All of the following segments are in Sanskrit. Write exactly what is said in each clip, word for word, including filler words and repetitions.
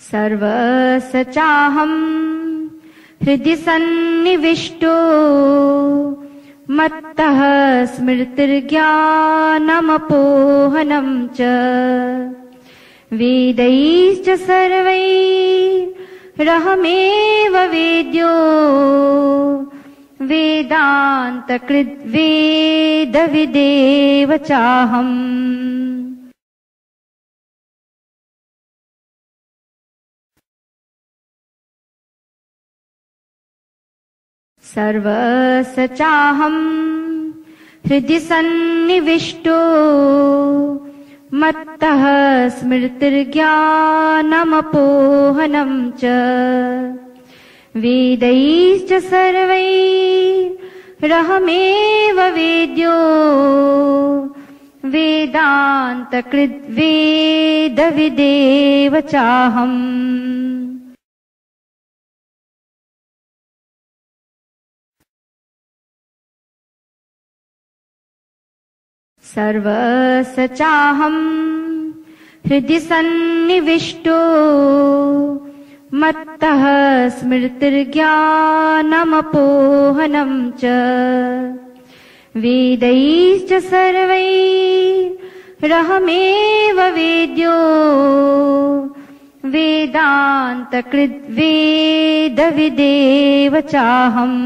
सर्वस्य चाहं हृदि सन्निविष्टो मत्तः स्मृतिर्ज्ञानमपोहनं च वेदैश्च सर्वैरहमेव वेद्यो वेदान्तकृद्वेदविदेव चाहम्। सर्वस्य चाहं हृदि सन्निविष्टो मत्तः स्मृतिर्ज्ञानमपोहनं च वेदैश्च सर्वैरहमेव वेद्यो वेदान्तकृद्वेदविदेव चाहम्। सर्वस्य चाहं हृदि सन्निविष्टो मत्तः स्मृतिर्ज्ञानमपोहनं च वेदैश्च सर्वैरहमेव वेद्यो वेदान्तकृद्वेदविदेव चाहम्।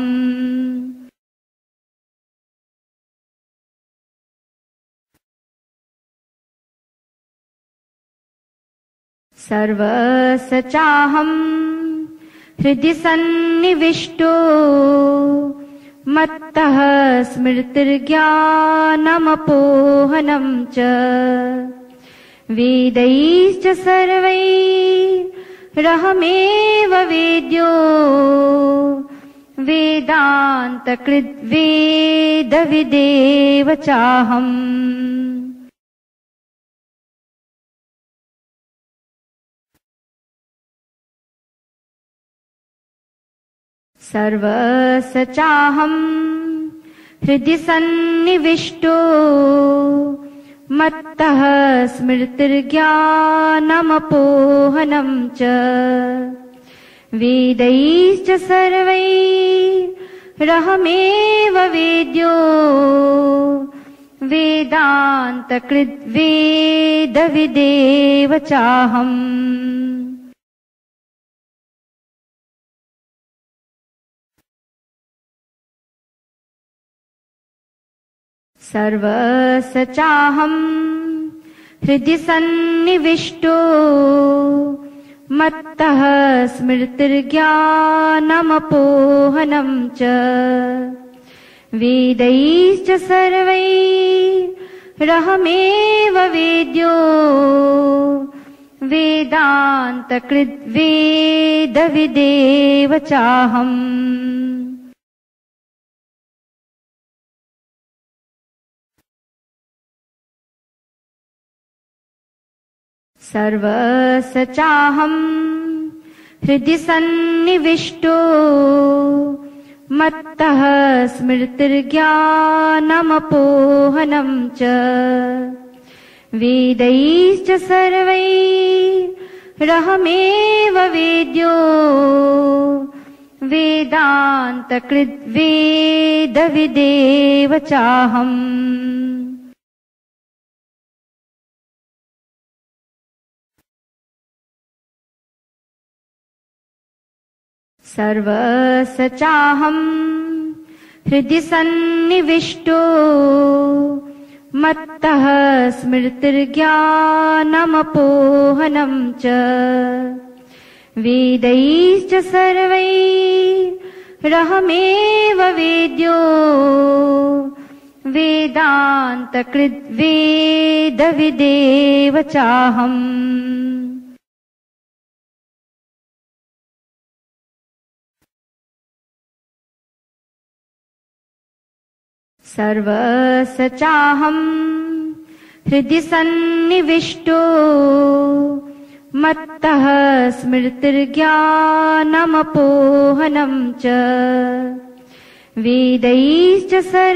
सर्वस्य चाहं हृदि सन्निविष्टो मत्तः स्मृतिर्ज्ञानमपोहनं च वेदैश्च सर्वैरहमेव वेद्यो वेदान्तकृद्वेदविदेव चाहम्। सर्वस्य चाहं हृदि सन्निविष्टो मत्तः स्मृतिर्ज्ञानमपोहनं च वेदैश्च सर्वैरहमेव वेद्यो वेदान्तकृद्वेदविदेव चाहम्। सर्वस्य चाहं हृदि सन्निविष्टो मत्तः स्मृतिर्ज्ञानमपोहनं च वेदैश्च सर्वैरहमेव वेद्यो वेदान्तकृद्वेदविदेव चाहम्। सर्वस्य चाहं हृदि सन्निविष्टो मत्तः स्मृतिर्ज्ञानमपोहनं च वेदैश्च सर्वैरहमेव वेद्यो वेदान्तकृद्वेदविदेव चाहम्। सर्वस्य चाहं हृदि सन्निविष्टो मत्तः स्मृतिर्ज्ञानमपोहनं च वेदैश्च सर्वैरहमेव वेद्यो वेदान्तकृद्वेदविदेव चाहम्। सर्वस्य चाहं हृदि सन्निविष्टो मत्तः स्मृतिर्ज्ञानमपोहनं च वेदैश्च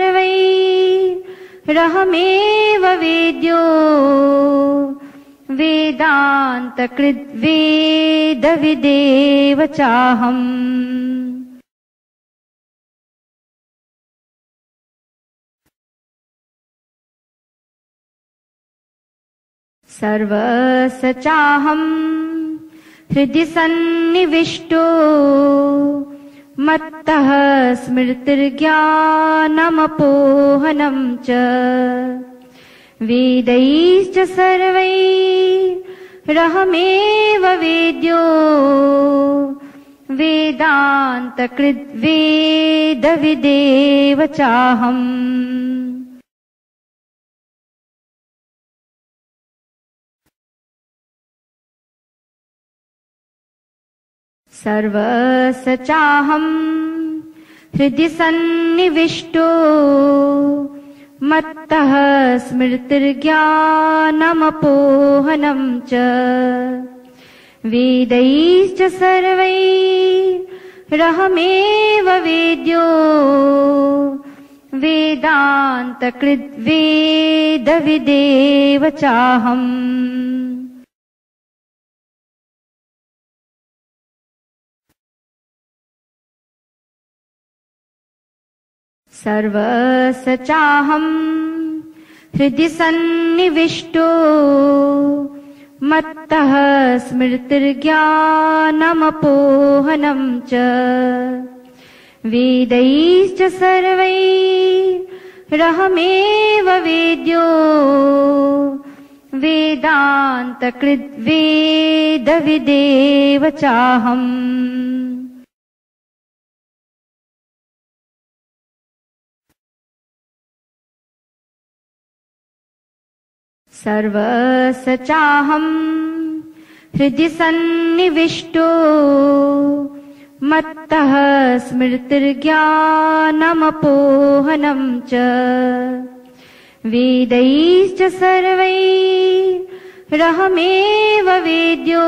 सर्वैरहमेव वेद्यो वेदान्तकृद्वेदविदेव वेदविदेव चाहम्। सर्वस्य चाहम् हृदि सन्निविष्टो मत्तः स्मृतिर्ज्ञानमपोहनं च वेदैश्च सर्वैरहमेव वेद्यो वेदान्तकृद् वेदविदेव चाहम्। सर्वस्य चाहम् हृदि सन्निविष्टो मत्तः स्मृतिर्ज्ञानमपोहनं च वेदैश्च सर्वैरहमेव वेद्यो वेदान्तकृद् वेदविदेव चाहम्। सर्वस्य चाहम् हृदि सन्निविष्टो मत्तः स्मृतिर्ज्ञानमपोहनं च वेदैश्च सर्वैरहमेव वेद्यो वेदान्तकृद् वेदविदेव चाहम्। सर्वस्य चाहम् हृदि सन्निविष्टो मत्तः स्मृतिर्ज्ञानमपोहनं च वेदैश्च सर्वैरहमेव वेद्यो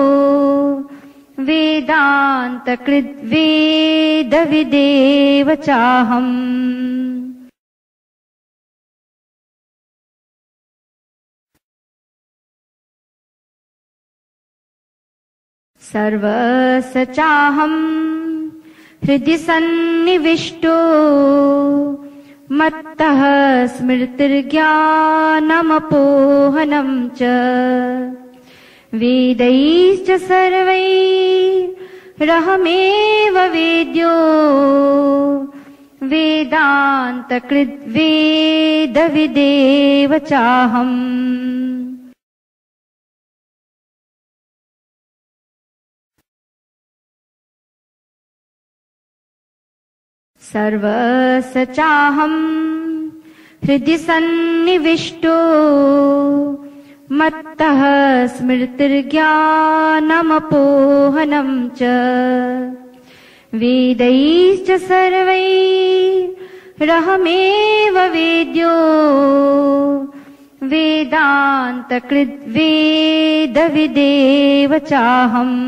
वेदान्तकृद् वेदविदेव चाहम्। सर्वस्य चाहम् हृदि सन्निविष्टो मत्तः स्मृतिर्ज्ञानमपोहनं च वेदैश्च सर्वैरहमेव वेद्यो वेदान्तकृद् वेदविदेव चाहम्। सर्वस्य चाहम् हृदि सन्निविष्टो मत्तः स्मृतिर्ज्ञानमपोहनं च वेदैश्च सर्वैरहमेव वेद्यो वेदान्तकृद् वेदविदेव चाहम्।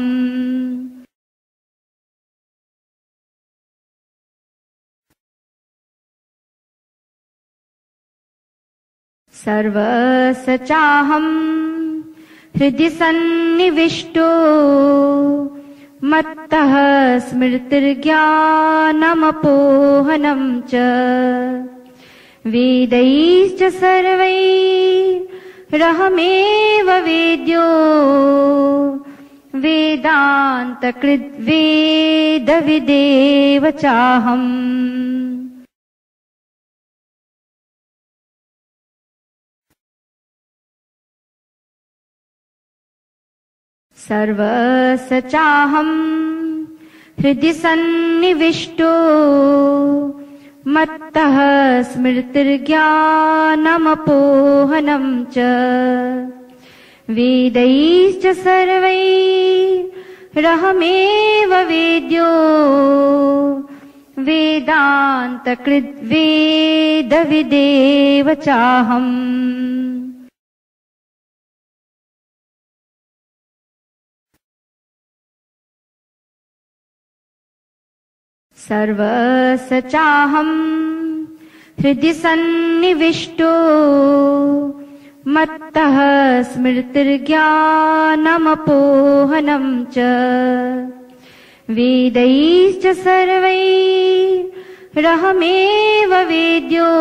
सर्वस्य चाहम् हृदि सन्निविष्टो मत्तः स्मृतिर्ज्ञानमपोहनं च वेदैश्च सर्वैरहमेव वेद्यो वेदान्तकृद् वेदविदेव चाहम्। सर्वस्य चाहम् हृदि सन्निविष्टो मत्तः स्मृतिर्ज्ञानमपोहनं च वेदैश्च सर्वैरहमेव वेद्यो वेदान्तकृद् वेदविदेव चाहम्। सर्वस्य चाहम् हृदि सन्निविष्टो मत्तः स्मृतिर्ज्ञानमपोहनं च वेदैश्च सर्वैरहमेव वेद्यो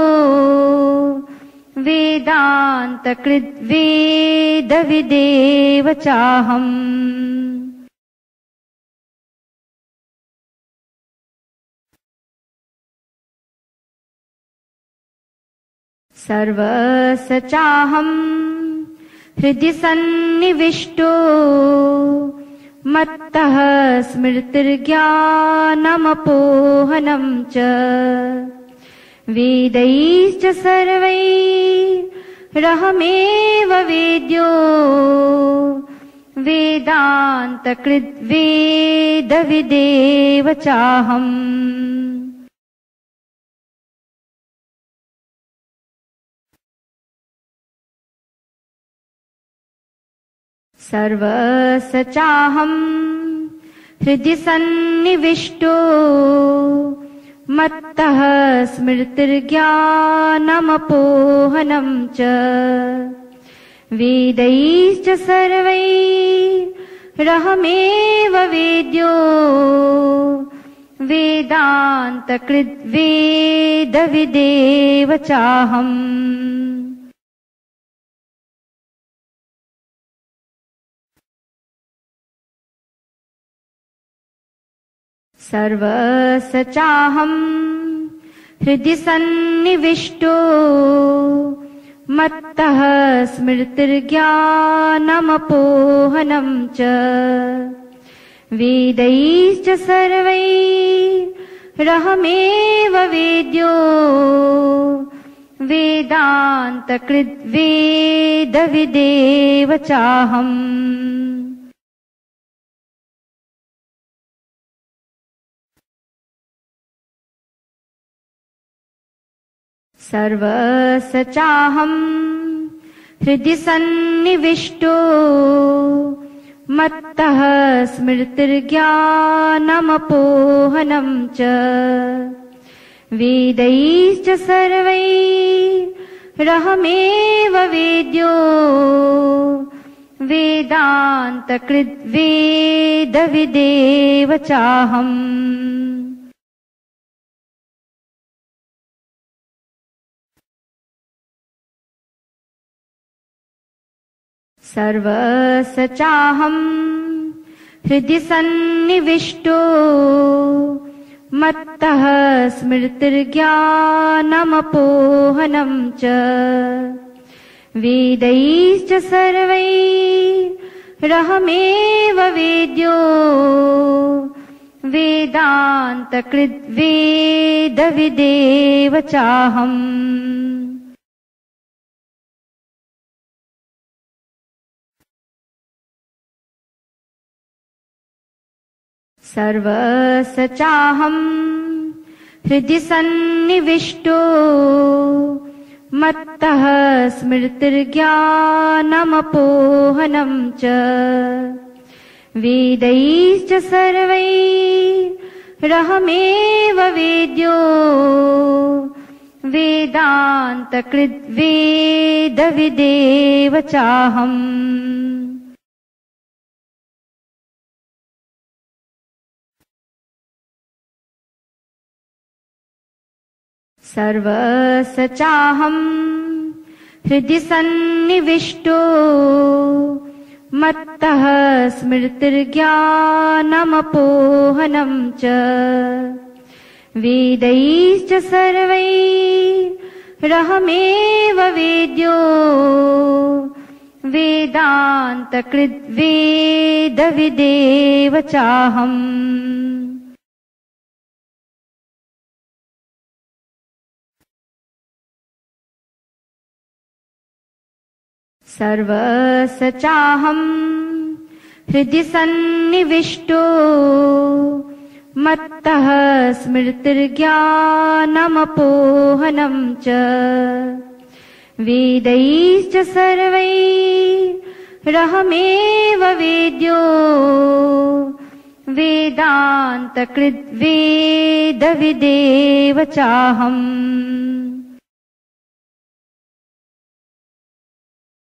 वेदान्तकृद् वेदविदेव चाहम्। सर्वस्य चाहं हृदि सन्निविष्टो मत्तः स्मृतिर्ज्ञानमपोहनं च वेदैश्च सर्वैरहमेव वेद्यो वेदान्तकृद् वेदविदेव चाहम्। सर्वस्य चाहं हृदि सन्निविष्टो मत्तः स्मृतिर्ज्ञानमपोहनं च वेदैश्च सर्वैरहमेव वेद्यो वेदान्तकृद् वेदविदेव चाहम्। सर्वस्य चाहं हृदि सन्निविष्टो मत्तः स्मृतिर्ज्ञानमपोहनं च वेदैश्च सर्वैरहमेव वेद्यो वेदान्तकृद् वेदविदेव चाहम्। सर्वस्य चाहं हृदि सन्निविष्टो मत्तः स्मृतिर्ज्ञानमपोहनं च वेदैश्च सर्वैरहमेव वेद्यो वेदान्तकृद् वेदविदेव चाहम्। सर्वस्य चाहं हृदि सन्निविष्टो मत्तः स्मृतिर्ज्ञानमपोहनं च वेदैश्च सर्वैरहमेव वेद्यो वेदान्तकृद् वेदविदेव चाहम्। सर्वस्य चाहं हृदि सन्निविष्टो मत्तः स्मृतिर्ज्ञानमपोहनं च वेदैश्च सर्वैरहमेव वेद्यो वेदान्तकृद् वेदविदेव चाहम्। सर्वस्य चाहं हृदि सन्निविष्टो मत्तः स्मृतिर्ज्ञानमपोहनं च वेदैश्च सर्वैरहमेव वेद्यो वेदान्तकृद् वेदविदेव चाहम्। सर्वस्य चाहं हृदि सन्निविष्टो मत्तः स्मृतिर्ज्ञानमपोहनं च वेदैश्च सर्वैरहमेव वेद्यो वेदान्तकृद् वेदविदेव चाहम्।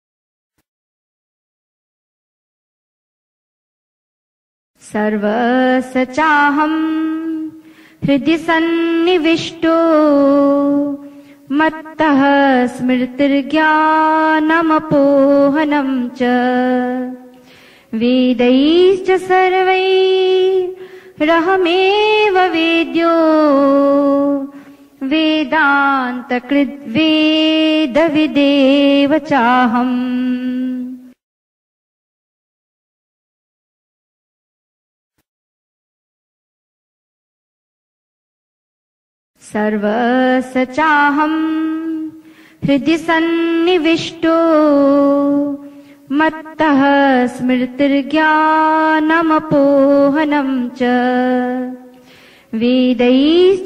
सर्वस्य चाहं हृदि सन्निविष्टो मत्तः स्मृतिर्ज्ञानमपोहनं च वेदैश्च सर्वैरहमेव वेद्यो वेदान्तकृद् वेदविदेव चाहम्। सर्वस्य चाहं हृदि सन्निविष्टो मत्तः स्मृतिर्ज्ञानमपोहनं च वेदैश्च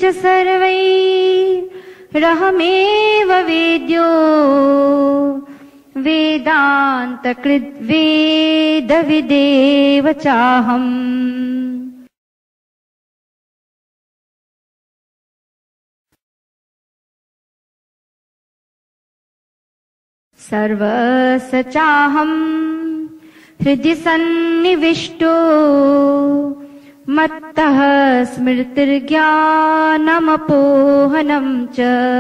सर्वैरहमेव वेद्यो वेदान्तकृद् वेदविदेव चाहम्। सर्वस्य चाहं हृदि सन्निविष्टो मत्तः स्मृतिर्ज्ञानमपोहनं च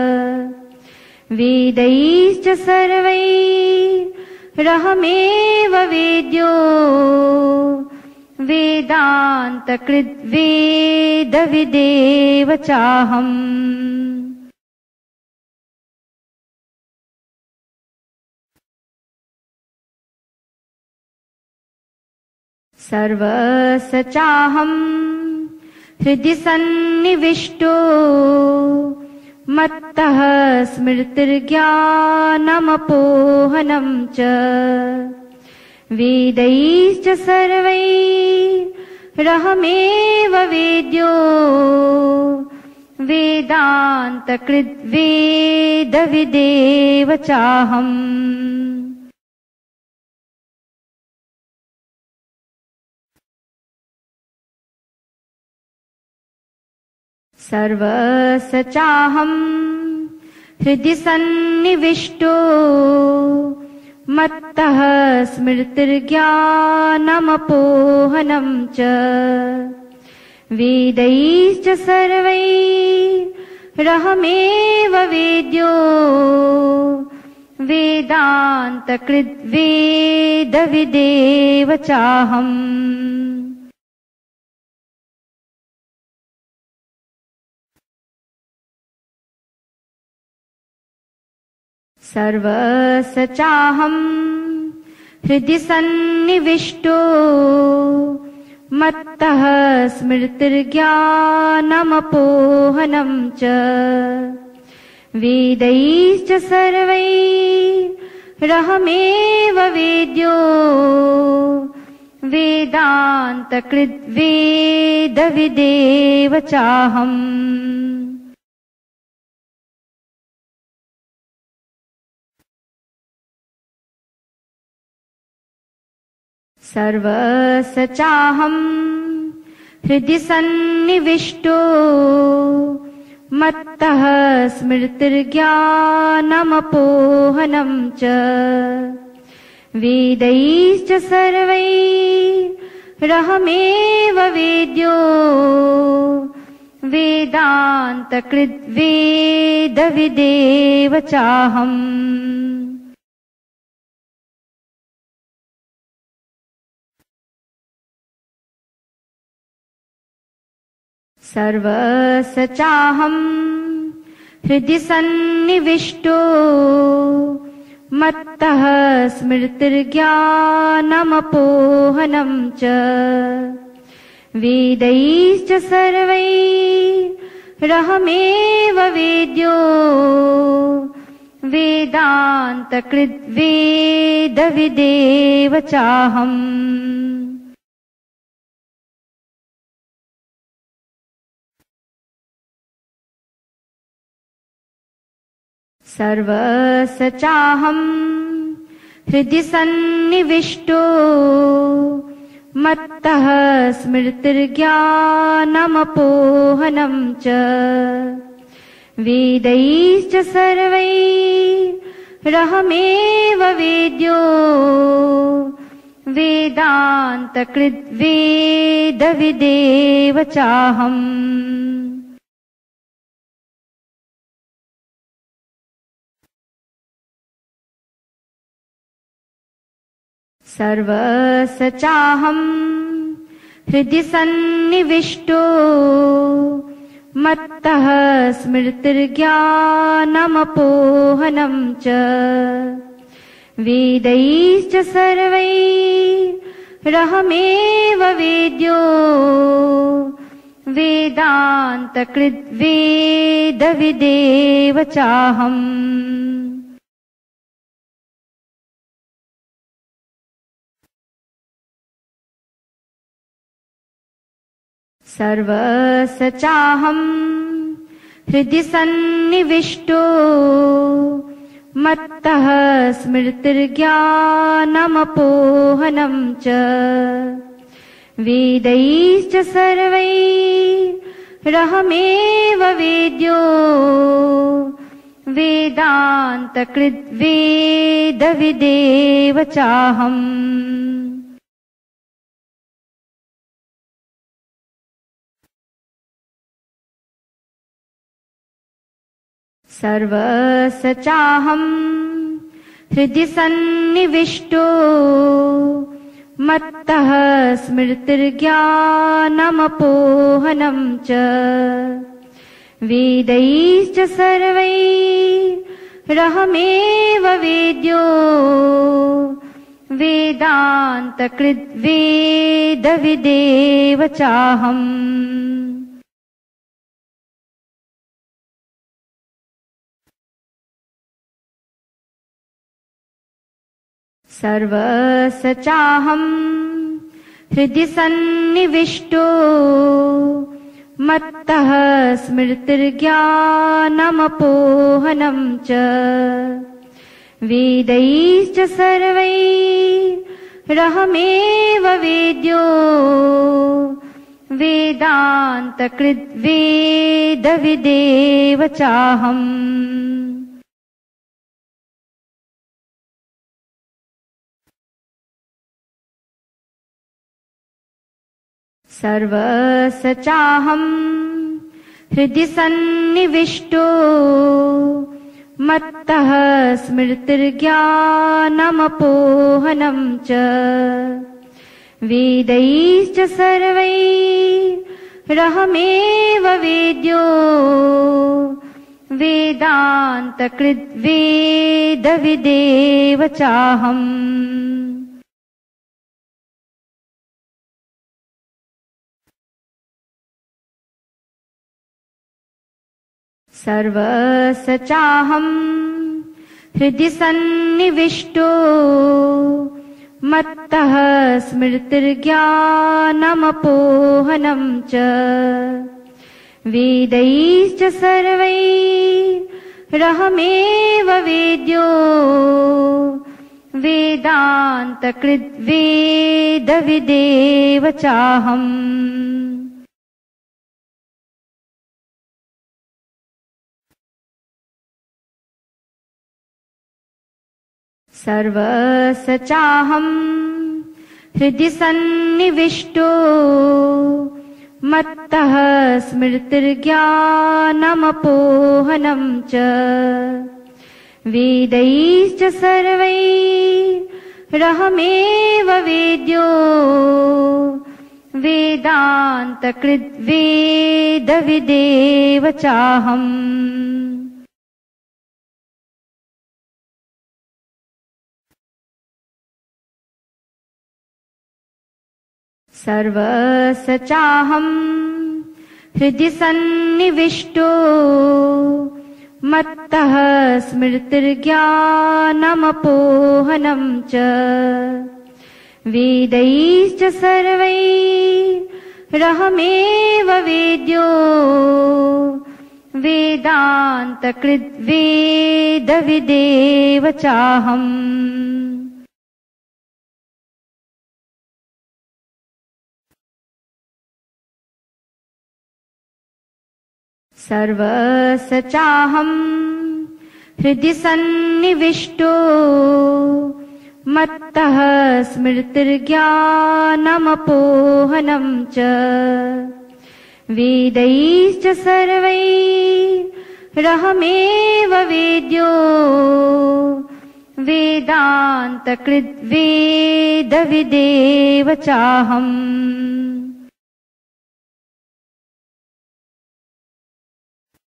वेदैश्च सर्वैरहमेव वेद्यो वेदान्तकृद् वेदविदेव चाहम्। सर्वस्य चाहं हृदि सन्निविष्टो मत्तः स्मृतिर्ज्ञानमपोहनं च वेदैश्च सर्वैरहमेव वेद्यो वेदान्तकृद् वेदविदेव चाहम्। सर्वस्य चाहं हृदि सन्निविष्टो मत्तः स्मृतिर्ज्ञानमपोहनं च वेदैश्च सर्वैरहमेव वेद्यो वेदान्तकृद् वेदविदेव चाहम्। सर्वस्य चाहं हृदि सन्निविष्टो मत्तः स्मृतिर्ज्ञानमपोहनं च वेदैश्च सर्वैरहमेव वेद्यो वेदान्तकृद् वेदविदेव चाहम्। सर्वस्य चाहं हृदि सन्निविष्टो मत्तः स्मृतिर्ज्ञानमपोहनं च वेदैश्च सर्वैरहमेव वेद्यो वेदान्तकृद् वेदविदेव चाहम्। सर्वस्य चाहं हृदि सन्निविष्टो मत्तः स्मृतिर्ज्ञानमपोहनं च वेदैश्च सर्वैरहमेव वेद्यो वेदान्तकृद् वेदविदेव चाहम्। सर्वस्य चाहं हृदि सन्निविष्टो मत्तः स्मृतिर्ज्ञानमपोहनं च वेदैश्च सर्वैरहमेव वेद्यो वेदान्तकृद् वेदविदेव चाहम् सर्वस्य चाहम् हृदि सन्निविष्टो मत्तः स्मृतिर्ज्ञानमपोहनं च वेदैश्च सर्वैरहमेव वेद्यो वेदान्तकृद् वेदविदेव चाहम् सर्वस्य चाहम् हृदि सन्निविष्टो मत्तः स्मृतिर्ज्ञानमपोहनं च वेदैश्च सर्वैरहमेव वेद्यो वेदान्तकृद् वेदविदेव चाहम् सर्वस्य चाहम् हृदि सन्निविष्टो मत्तः स्मृतिर्ज्ञानमपोहनं च वेदैश्च सर्वैरहमेव वेद्यो वेदान्तकृद् वेदविदेव चाहम् सर्वस्य चाहम् हृदि सन्निविष्टो मत्तः स्मृतिर्ज्ञानमपोहनं च वेदैश्च सर्वैरहमेव वेद्यो वेदान्तकृद् वेदविदेव चाहम् सर्वस्य चाहम् हृदि सन्निविष्टो मत्तः स्मृतिर्ज्ञानमपोहनं च वेदैश्च सर्वैरहमेव वेद्यो वेदान्तकृद् वेदविदेव चाहम् सर्वस्य चाहम् हृदि सन्निविष्टो मत्तः स्मृतिर्ज्ञानमपोहनं च वेदैश्च सर्वैरहमेव वेद्यो वेदान्तकृद् वेदविदेव चाहम् सर्वस्य चाहम् हृदि सन्निविष्टो मत्तः स्मृतिर्ज्ञानमपोहनं च वेदैश्च सर्वैरहमेव वेद्यो वेदान्तकृद् वेदविदेव चाहम् सर्वस्य चाहम् हृदि सन्निविष्टो मत्तः स्मृतिर्ज्ञानमपोहनं च वेदैश्च सर्वैरहमेव वेद्यो वेदान्तकृद् वेदविदेव चाहम् सर्वस्य चाहम् हृदि सन्निविष्टो मत्तः स्मृतिर्ज्ञानमपोहनं च वेदैश्च सर्वैरहमेव वेद्यो वेदान्तकृद् वेदविदेव चाहम्।